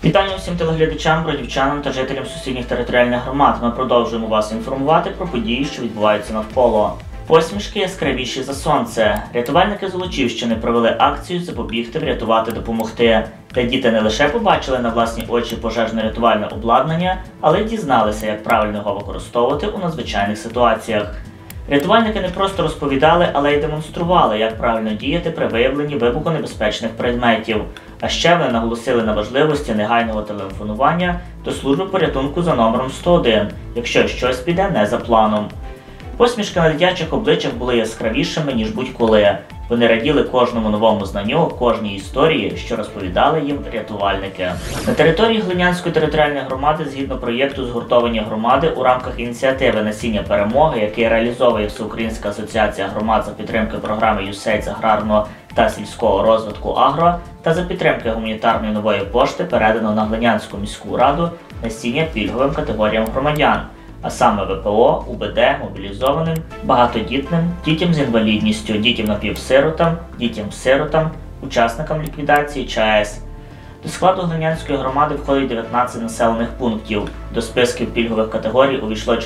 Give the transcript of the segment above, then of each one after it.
Вітання усім телеглядачам, бродівчанам та жителям сусідніх територіальних громад. Ми продовжуємо вас інформувати про події, що відбуваються навколо. Посмішки яскравіші за сонце. Рятувальники Золочівщини провели акцію «Запобігти, врятувати, допомогти», де діти не лише побачили на власні очі пожежно-рятувальне обладнання, але й дізналися, як правильно його використовувати у надзвичайних ситуаціях. Рятувальники не просто розповідали, але й демонстрували, як правильно діяти при виявленні вибухонебезпечних предметів. А ще вони наголосили на важливості негайного телефонування до служби порятунку за номером 101, якщо щось піде не за планом. Посмішки на дитячих обличчях були яскравішими, ніж будь-коли. Вони раділи кожному новому знанню, кожній історії, що розповідали їм рятувальники. На території Глинянської територіальної громади, згідно проєкту «Згуртовані громади» у рамках ініціативи «Насіння перемоги», який реалізовує Всеукраїнська асоціація громад за підтримки програми USAID з аграрного та сільського розвитку «Агро» та за підтримки гуманітарної нової пошти передано на Глинянську міську раду насіння пільговим категоріям громадян, а саме ВПО, УБД, мобілізованим, багатодітним, дітям з інвалідністю, дітям-напівсиротам, дітям-сиротам, учасникам ліквідації ЧАЕС. До складу Глинянської громади входить 19 населених пунктів. До списків пільгових категорій увійшло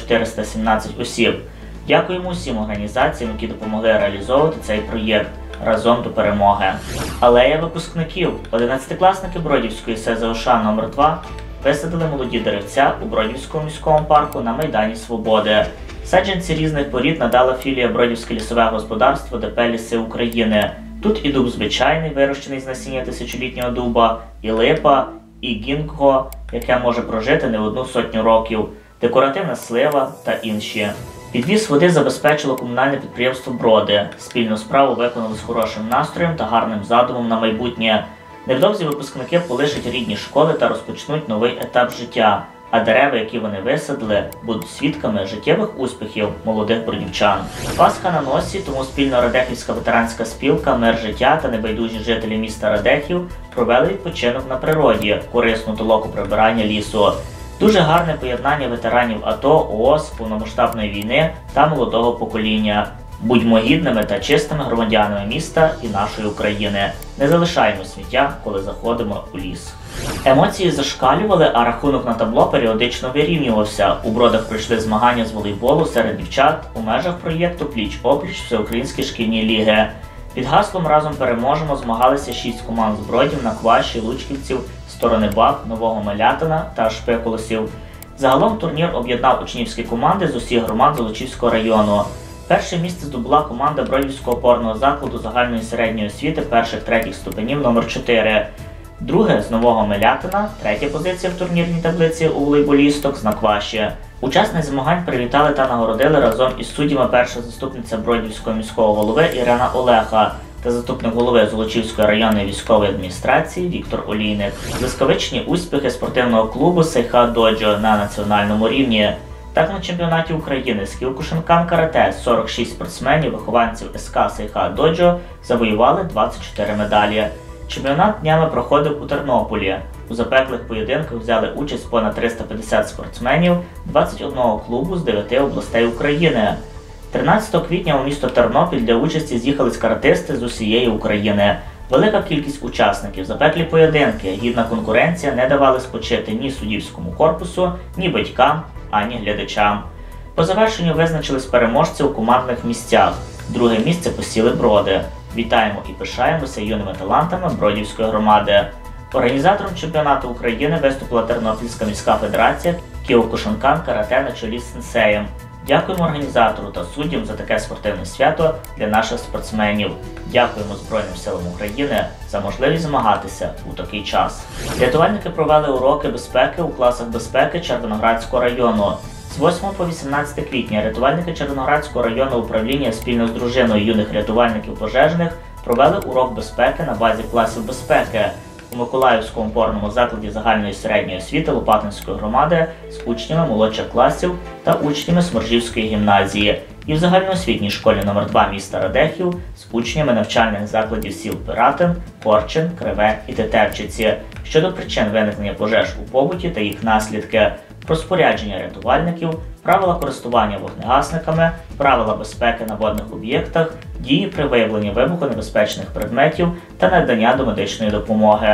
417 осіб. Дякуємо усім організаціям, які допомогли реалізовувати цей проєкт «Разом до перемоги». Алея випускників. 11-класники Бродівської СЗОШ номер 2 висадили молоді деревця у Бродівському міському парку на Майдані Свободи. Саджанці різних порід надала філія Бродівське лісове господарство ДП «Ліси України». Тут і дуб звичайний, вирощений з насіння тисячолітнього дуба, і липа, і гінго, яке може прожити не одну сотню років, декоративна слива та інші. Підвіз води забезпечило комунальне підприємство «Броди». Спільну справу виконали з хорошим настроєм та гарним задумом на майбутнє. Невдовзі випускники полишать рідні школи та розпочнуть новий етап життя, а дерева, які вони висадили, будуть свідками життєвих успіхів молодих бродівчан. Пасха на носі, тому спільно Радехівська ветеранська спілка «Мир життя» та небайдужі жителі міста Радехів провели відпочинок на природі, корисну толоку прибирання лісу. Дуже гарне поєднання ветеранів АТО, ООС, повномасштабної війни та молодого покоління. Будьмо гідними та чистими громадянами міста і нашої України. Не залишаємо сміття, коли заходимо у ліс. Емоції зашкалювали, а рахунок на табло періодично вирівнювався. У Бродах пройшли змагання з волейболу серед дівчат у межах проєкту «Пліч-опліч» Всеукраїнські шкільні ліги. Під гаслом «Разом переможемо» змагалися 6 команд з Бродів, Накваші, Лучківців, Сторони Баб, Нового Мелятина та Шпиколосів. Загалом турнір об'єднав учнівські команди з усіх громад Золочівського району. Перше місце здобула команда Бродівського опорного закладу загальної середньої освіти перших-третіх ступенів номер 4. Друге з Нового Мелятина, третя позиція в турнірній таблиці у волейболісток з Накваші. Учасниць змагань привітали та нагородили разом із суддями перша заступниця Бродівського міського голови Ірина Олеха та заступник голови Золочівської районної військової адміністрації Віктор Олійник. Блискавичні успіхи спортивного клубу «Сейха Доджо» на національному рівні. Так, на чемпіонаті України з Кіокушинкан карате 46 спортсменів, вихованців СК «Сейха Доджо» завоювали 24 медалі. Чемпіонат днями проходив у Тернополі. У запеклих поєдинках взяли участь понад 350 спортсменів 21 клубу з 9 областей України. 13 квітня у місто Тернопіль для участі з'їхались каратисти з усієї України. Велика кількість учасників, запеклі поєдинки, гідна конкуренція не давали спочити ні суддівському корпусу, ні батькам, ані глядачам. По завершенню визначились переможці у командних місцях. Друге місце посіли Броди. Вітаємо і пишаємося юними талантами Бродівської громади. Організатором чемпіонату України виступила Тернопільська міська федерація Кіокушинкан карате на чолі з сенсеєм. Дякуємо організатору та суддям за таке спортивне свято для наших спортсменів. Дякуємо Збройним силам України за можливість змагатися у такий час. Рятувальники провели уроки безпеки у класах безпеки Червоноградського району. З 8 по 18 квітня рятувальники Червоноградського районного управління спільно з дружиною юних рятувальників пожежних провели урок безпеки на базі класів безпеки у Миколаївському опорному закладі загальної середньої освіти Лопатинської громади з учнями молодших класів та учнями Сморжівської гімназії і в загальноосвітній школі номер 2 міста Радехів з учнями навчальних закладів сіл Пиратин, Корчин, Криве і Тетевчиці щодо причин виникнення пожеж у побуті та їх наслідки, про спорядження рятувальників, правила користування вогнегасниками, правила безпеки на водних об'єктах, дії при виявленні вибухонебезпечних предметів та надання домедичної допомоги.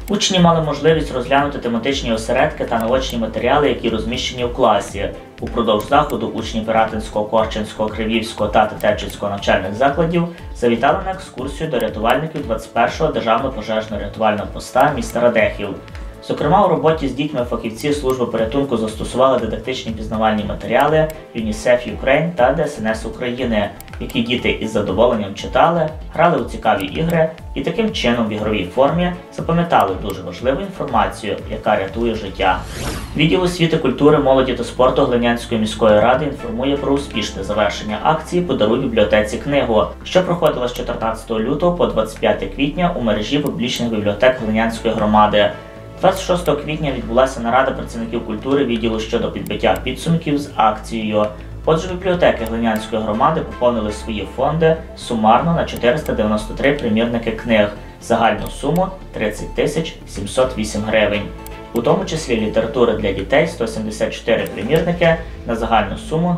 Учні мали можливість розглянути тематичні осередки та наочні матеріали, які розміщені в класі. Упродовж заходу учні Пиратинського, Корчинського, Кривівського та Тетевчицького навчальних закладів завітали на екскурсію до рятувальників 21-го державного пожежно-рятувального поста міста Радехів. Зокрема, у роботі з дітьми фахівці служби порятунку застосували дидактичні пізнавальні матеріали ЮНІСЕФ Юкрейн та ДСНС України, які діти із задоволенням читали, грали у цікаві ігри і таким чином в ігровій формі запам'ятали дуже важливу інформацію, яка рятує життя. Відділ освіти, культури, молоді та спорту Глинянської міської ради інформує про успішне завершення акції «Подаруй бібліотеці книгу», що проходила з 14 лютого по 25 квітня у мережі публічних бібліотек Глинянської громади. 26 квітня відбулася нарада працівників культури відділу щодо підбиття підсумків з акцією. Отже, бібліотеки Глинянської громади поповнили свої фонди сумарно на 493 примірники книг, загальну суму 30 708 гривень. У тому числі літератури для дітей 174 примірники на загальну суму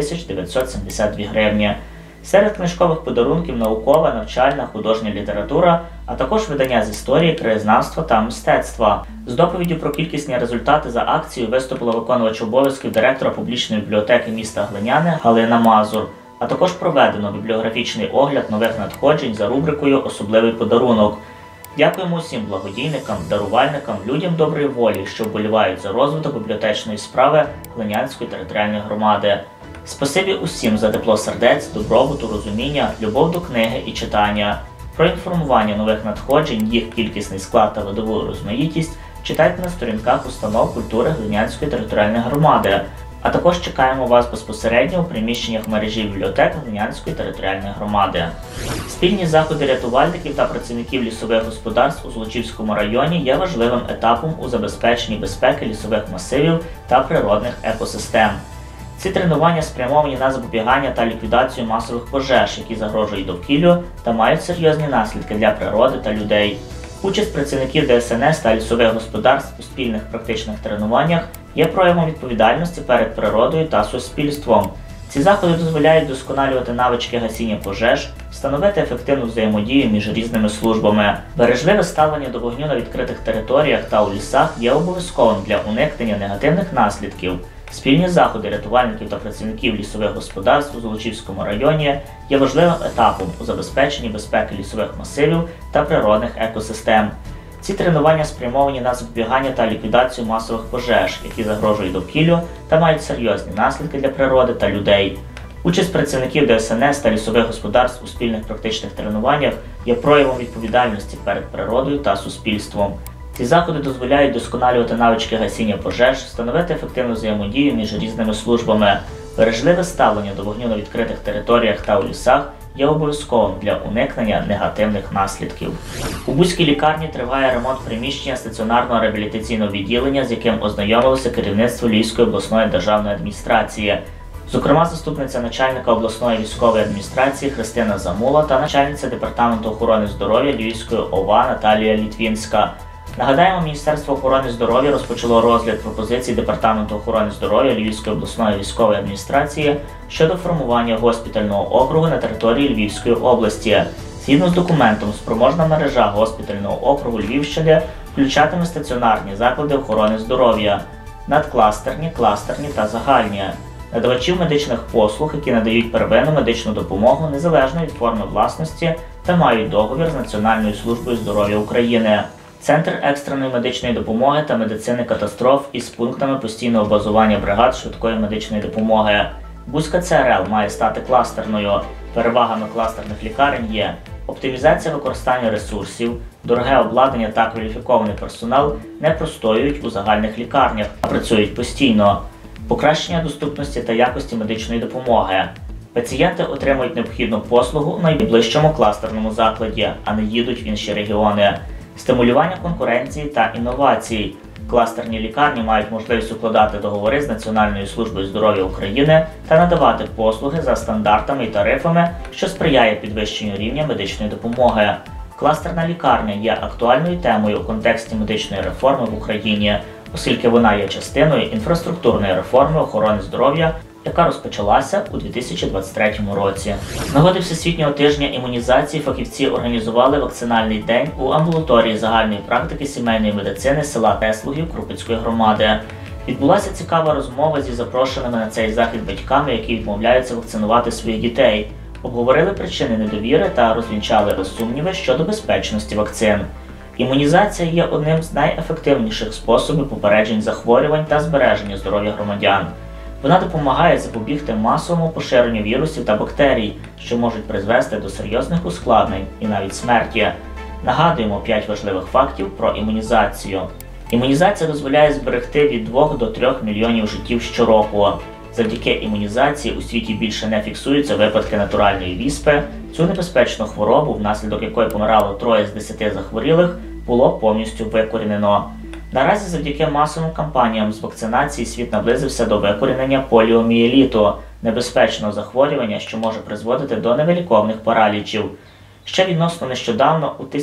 9972 гривні. Серед книжкових подарунків наукова, навчальна, художня література, а також видання з історії, краєзнавства та мистецтва. З доповіддю про кількісні результати за акцією виступила виконувач обов'язків директора публічної бібліотеки міста Глиняни Галина Мазур. А також проведено бібліографічний огляд нових надходжень за рубрикою «Особливий подарунок». Дякуємо усім благодійникам, дарувальникам, людям доброї волі, що вболівають за розвиток бібліотечної справи Глинянської територіальної громади. Спасибі усім за тепло сердець, добробуту, розуміння, любов до книги і читання. Про інформування нових надходжень, їх кількісний склад та видову розмаїтість читайте на сторінках установ культури Глинянської територіальної громади. А також чекаємо вас безпосередньо у приміщеннях мережі бібліотек Глинянської територіальної громади. Спільні заходи рятувальників та працівників лісових господарств у Золочівському районі є важливим етапом у забезпеченні безпеки лісових масивів та природних екосистем. Ці тренування спрямовані на запобігання та ліквідацію масових пожеж, які загрожують довкіллю та мають серйозні наслідки для природи та людей. Участь працівників ДСНС та лісових господарств у спільних практичних тренуваннях є проявом відповідальності перед природою та суспільством. Ці заходи дозволяють вдосконалювати навички гасіння пожеж, встановити ефективну взаємодію між різними службами. Бережливе ставлення до вогню на відкритих територіях та у лісах є обов'язковим для уникнення негативних наслідків. Спільні заходи рятувальників та працівників лісових господарств у Золочівському районі є важливим етапом у забезпеченні безпеки лісових масивів та природних екосистем. Ці тренування спрямовані на запобігання та ліквідацію масових пожеж, які загрожують довкіллю та мають серйозні наслідки для природи та людей. Участь працівників ДСНС та лісових господарств у спільних практичних тренуваннях є проявом відповідальності перед природою та суспільством. Ці заходи дозволяють вдосконалювати навички гасіння пожеж, встановити ефективну взаємодію між різними службами. Бережливе ставлення до вогню на відкритих територіях та у лісах є обов'язковим для уникнення негативних наслідків. У Буській лікарні триває ремонт приміщення стаціонарного реабілітаційного відділення, з яким ознайомилося керівництво Львівської обласної державної адміністрації. Зокрема, заступниця начальника обласної військової адміністрації Христина Замула та начальниця департаменту охорони здоров'я Львівської ОВА Наталія Літвінська. Нагадаємо, Міністерство охорони здоров'я розпочало розгляд пропозицій Департаменту охорони здоров'я Львівської обласної військової адміністрації щодо формування госпітального округу на території Львівської області. Згідно з документом, спроможна мережа госпітального округу Львівщини включатиме стаціонарні заклади охорони здоров'я, надкластерні, кластерні та загальні, надавачів медичних послуг, які надають первинну медичну допомогу незалежно від форми власності та мають договір з Національною службою здоров'я України. Центр екстреної медичної допомоги та медицини катастроф із пунктами постійного базування бригад швидкої медичної допомоги. Буська ЦРЛ має стати кластерною. Перевагами кластерних лікарень є оптимізація використання ресурсів, дороге обладнання та кваліфікований персонал не простоюють у загальних лікарнях, а працюють постійно, покращення доступності та якості медичної допомоги. Пацієнти отримують необхідну послугу у найближчому кластерному закладі, а не їдуть в інші регіони. Стимулювання конкуренції та інновацій. Кластерні лікарні мають можливість укладати договори з Національною службою здоров'я України та надавати послуги за стандартами і тарифами, що сприяє підвищенню рівня медичної допомоги. Кластерна лікарня є актуальною темою у контексті медичної реформи в Україні, оскільки вона є частиною інфраструктурної реформи охорони здоров'я яка розпочалася у 2023 році. З нагоди Всесвітнього тижня імунізації фахівці організували вакцинальний день у амбулаторії загальної практики сімейної медицини села Теслугів Крупицької громади. Відбулася цікава розмова зі запрошеними на цей захід батьками, які відмовляються вакцинувати своїх дітей. Обговорили причини недовіри та розвінчали сумніви щодо безпечності вакцин. Імунізація є одним з найефективніших способів попереджень захворювань та збереження здоров'я громадян. Вона допомагає запобігти масовому поширенню вірусів та бактерій, що можуть призвести до серйозних ускладнень і навіть смерті. Нагадуємо 5 важливих фактів про імунізацію. Імунізація дозволяє зберегти від 2 до 3 мільйонів життів щороку. Завдяки імунізації у світі більше не фіксуються випадки натуральної віспи. Цю небезпечну хворобу, внаслідок якої помирало 3 з 10 захворілих, було повністю викорінено. Наразі завдяки масовим кампаніям з вакцинації світ наблизився до викорінення поліомієліту – небезпечного захворювання, що може призводити до невиліковних паралічів. Ще відносно нещодавно, у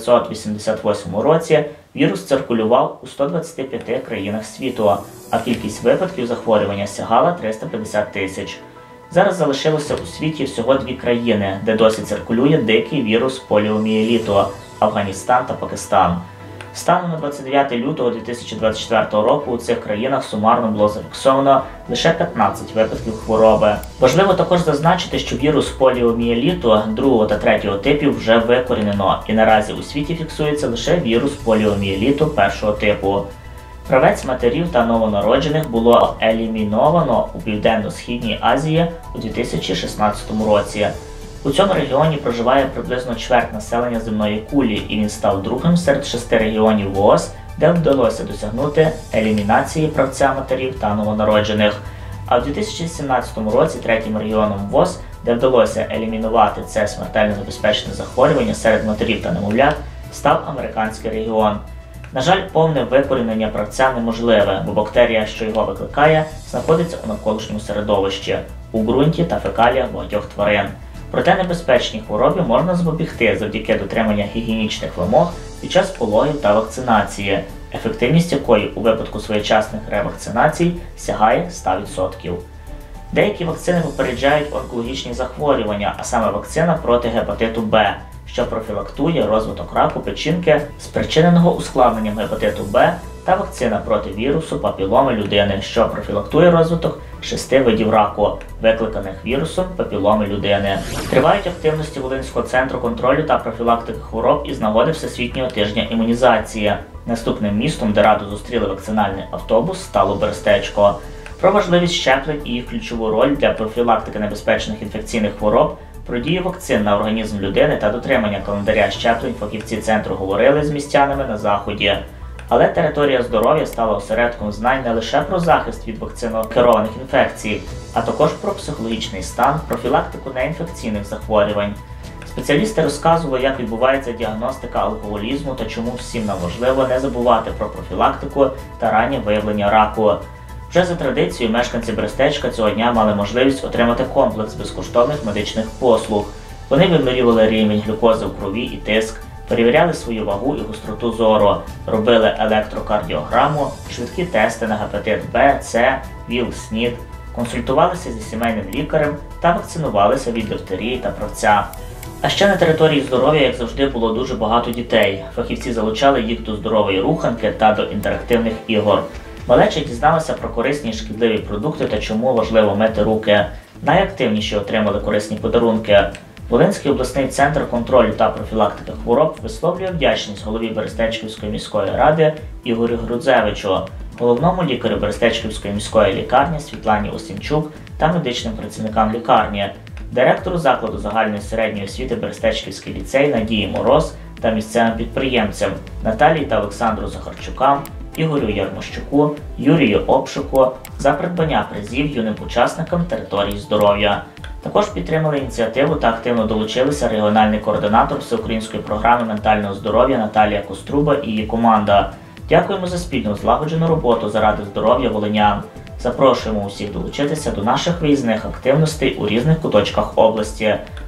1988 році, вірус циркулював у 125 країнах світу, а кількість випадків захворювання сягала 350 тисяч. Зараз залишилося у світі всього 2 країни, де досі циркулює дикий вірус поліомієліту – Афганістан та Пакистан. Станом на 29 лютого 2024 року у цих країнах сумарно було зафіксовано лише 15 випадків хвороби. Важливо також зазначити, що вірус поліомієліту 2 та 3 типів вже викорінено, і наразі у світі фіксується лише вірус поліомієліту 1 типу. Правець матерів та новонароджених було еліміновано у Південно-Східній Азії у 2016 році. У цьому регіоні проживає приблизно чверть населення земної кулі, і він став другим серед 6 регіонів ВООЗ, де вдалося досягнути елімінації правця матерів та новонароджених. А в 2017 році третім регіоном ВООЗ, де вдалося елімінувати це смертельно небезпечне захворювання серед матерів та немовлят, став американський регіон. На жаль, повне викорінення правця неможливе, бо бактерія, що його викликає, знаходиться у навколишньому середовищі, у ґрунті та фекаліях багатьох тварин. Проте небезпечні хвороби можна запобігти завдяки дотримання гігієнічних вимог під час пологів та вакцинації, ефективність якої у випадку своєчасних ревакцинацій сягає 100%. Деякі вакцини попереджають онкологічні захворювання, а саме вакцина проти гепатиту Б, що профілактує розвиток раку печінки, спричиненого ускладненням гепатиту Б, та вакцина проти вірусу папіломи людини, що профілактує розвиток 6 видів раку, викликаних вірусом папіломи людини. Тривають активності Волинського центру контролю та профілактики хвороб із нагоди Всесвітнього тижня імунізації. Наступним містом, де раду зустріли вакцинальний автобус, стало Берестечко. Про важливість щеплень і їх ключову роль для профілактики небезпечних інфекційних хвороб, про дію вакцин на організм людини та дотримання календаря щеплень фахівці центру говорили з містянами на заході. Але територія здоров'я стала осередком знань не лише про захист від вакцинокерованих інфекцій, а також про психологічний стан, профілактику неінфекційних захворювань. Спеціалісти розказували, як відбувається діагностика алкоголізму та чому всім нам важливо не забувати про профілактику та раннє виявлення раку. Вже за традицією мешканці Берестечка цього дня мали можливість отримати комплекс безкоштовних медичних послуг. Вони вимірювали рівень глюкози в крові і тиск, перевіряли свою вагу і гостроту зору, робили електрокардіограму, швидкі тести на гепатит Б, С, ВІЛ, СНІД, консультувалися зі сімейним лікарем та вакцинувалися від дифтерії та правця. А ще на території здоров'я, як завжди, було дуже багато дітей. Фахівці залучали їх до здорової руханки та до інтерактивних ігор. Малеча дізналася про корисні і шкідливі продукти та чому важливо мити руки. Найактивніші отримали корисні подарунки. Волинський обласний центр контролю та профілактики хвороб висловлює вдячність голові Берестечківської міської ради Ігорю Грудзевичу, головному лікарю Берестечківської міської лікарні Світлані Осінчук та медичним працівникам лікарні, директору закладу загальної середньої освіти Берестечківський ліцей Надії Мороз та місцевим підприємцям Наталії та Олександру Захарчукам, Ігорю Ярмощуку, Юрію Обшику за придбання призів юним учасникам території здоров'я. Також підтримали ініціативу та активно долучилися регіональний координатор всеукраїнської програми ментального здоров'я Наталія Коструба і її команда. Дякуємо за спільну злагоджену роботу заради здоров'я волинян. Запрошуємо усіх долучитися до наших виїзних активностей у різних куточках області.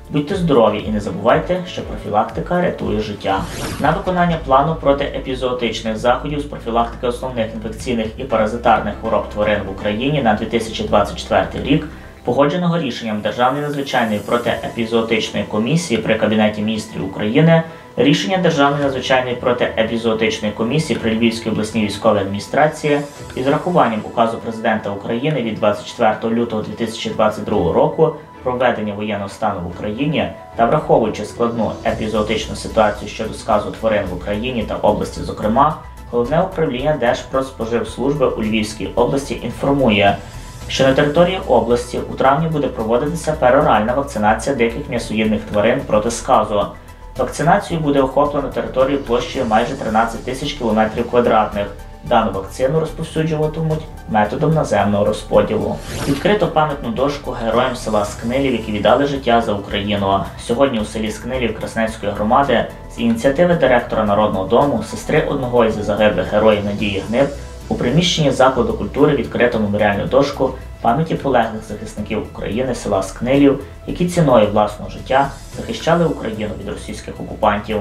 Будьте здорові і не забувайте, що профілактика рятує життя. На виконання плану протиепізоотичних заходів з профілактики основних інфекційних і паразитарних хвороб тварин в Україні на 2024 рік, погодженого рішенням Державної надзвичайної протиепізоотичної комісії при Кабінеті міністрів України, рішення Державної надзвичайної протиепізоотичної комісії при Львівській обласній військовій адміністрації із врахуванням указу Президента України від 24 лютого 2022 року про введення воєнного стану в Україні та враховуючи складну епізоотичну ситуацію щодо сказу тварин в Україні та області зокрема, Головне управління Держпродспоживслужби у Львівській області інформує, що на території області у травні буде проводитися пероральна вакцинація диких м'ясоїдних тварин проти сказу. Вакцинацією буде охоплено територію площею майже 13 тисяч км². Дану вакцину розповсюджуватимуть методом наземного розподілу. Відкрито пам'ятну дошку героям села Скнилів, які віддали життя за Україну. Сьогодні у селі Скнилів Красненської громади з ініціативи директора Народного дому, сестри одного із загиблих героїв Надії Гниб, у приміщенні закладу культури відкрито меморіальну дошку пам'яті полеглих захисників України села Скнилів, які ціною власного життя захищали Україну від російських окупантів.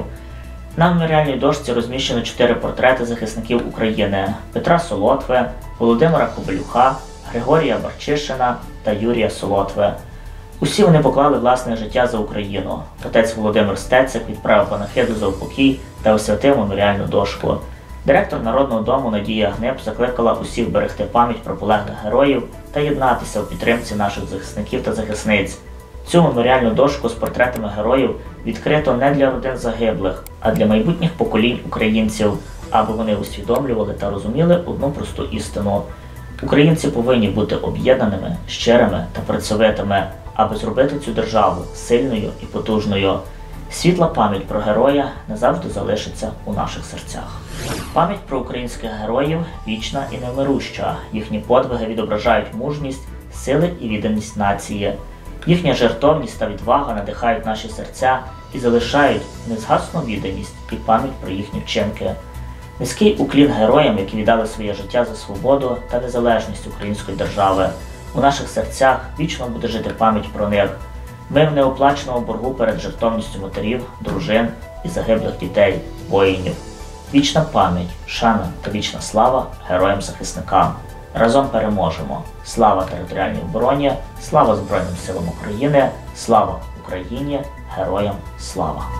На меморіальній дошці розміщено 4 портрети захисників України – Петра Солотви, Володимира Кобилюха, Григорія Барчишина та Юрія Солотви. Усі вони поклали власне життя за Україну. Отець Володимир Стецик відправив панахиду за упокій та освятив меморіальну дошку. Директор Народного дому Надія Гниб закликала усіх берегти пам'ять про полеглих героїв та єднатися у підтримці наших захисників та захисниць. Цю меморіальну дошку з портретами героїв відкрито не для родин загиблих, а для майбутніх поколінь українців, аби вони усвідомлювали та розуміли одну просту істину. Українці повинні бути об'єднаними, щирими та працьовитими, аби зробити цю державу сильною і потужною. Світла пам'ять про героя назавжди залишиться у наших серцях. Пам'ять про українських героїв вічна і невмируща. Їхні подвиги відображають мужність, сили і відданість нації. Їхня жертовність та відвага надихають наші серця і залишають незгасну відданість і пам'ять про їхні вчинки. Низький уклін героям, які віддали своє життя за свободу та незалежність української держави. У наших серцях вічно буде жити пам'ять про них. Ми в неоплаченому боргу перед жертовністю матерів, дружин і загиблих дітей, воїнів. Вічна пам'ять, шана та вічна слава героям-захисникам. Разом переможемо. Слава територіальній обороні, слава Збройним силам України, слава Україні, героям слава!